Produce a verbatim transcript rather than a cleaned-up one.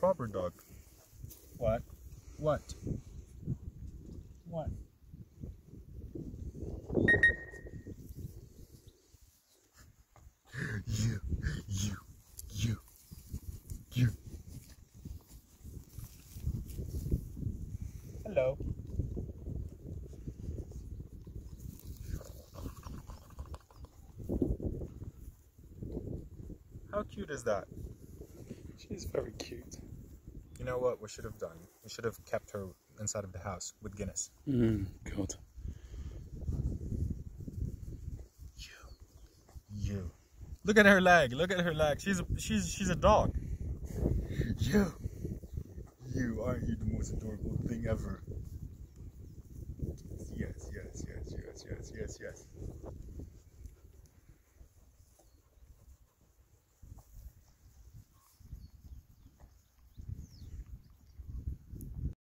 proper dog. What? What? What? You, you, you, you. Hello. How cute is that? She's very cute. You know what we should have done? We should have kept her inside of the house with Guinness. Mm, God. You. You. Look at her leg. Look at her leg. She's a, she's she's a dog. You. You, aren't you the most adorable thing ever? Yes, yes, yes, yes, yes, yes, yes.